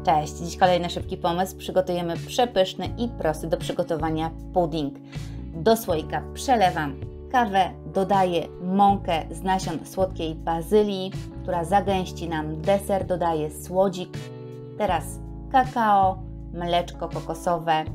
Cześć! Dziś kolejny szybki pomysł. Przygotujemy przepyszny i prosty do przygotowania pudding. Do słoika przelewam kawę, dodaję mąkę z nasion słodkiej bazylii, która zagęści nam deser, dodaję słodzik, teraz kakao, mleczko kokosowe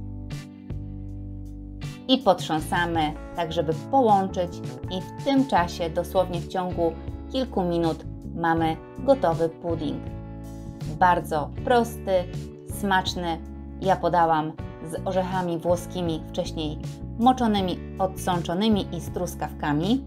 i potrząsamy tak, żeby połączyć i w tym czasie, dosłownie w ciągu kilku minut, mamy gotowy pudding. Bardzo prosty, smaczny. Ja podałam z orzechami włoskimi, wcześniej moczonymi, odsączonymi i z truskawkami.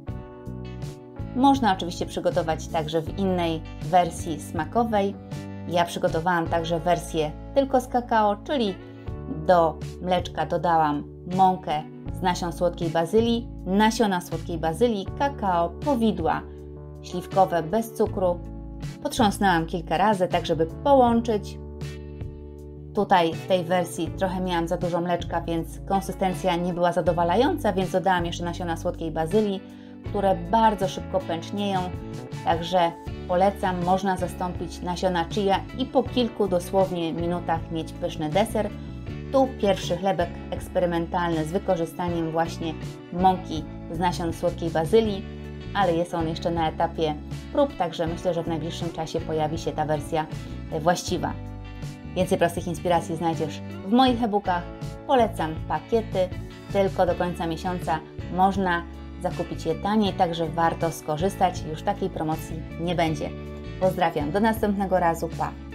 Można oczywiście przygotować także w innej wersji smakowej. Ja przygotowałam także wersję tylko z kakao, czyli do mleczka dodałam mąkę z nasion słodkiej bazylii, nasiona słodkiej bazylii, kakao, powidła śliwkowe bez cukru. Potrząsnęłam kilka razy, tak żeby połączyć. Tutaj w tej wersji trochę miałam za dużo mleczka, więc konsystencja nie była zadowalająca, więc dodałam jeszcze nasiona słodkiej bazylii, które bardzo szybko pęcznieją, także polecam, można zastąpić nasiona chia i po kilku dosłownie minutach mieć pyszny deser. Tu pierwszy chlebek eksperymentalny z wykorzystaniem właśnie mąki z nasion słodkiej bazylii, ale jest on jeszcze na etapie prób, także myślę, że w najbliższym czasie pojawi się ta wersja właściwa. Więcej prostych inspiracji znajdziesz w moich e-bookach. Polecam pakiety, tylko do końca miesiąca można zakupić je taniej, także warto skorzystać, już takiej promocji nie będzie. Pozdrawiam, do następnego razu, pa!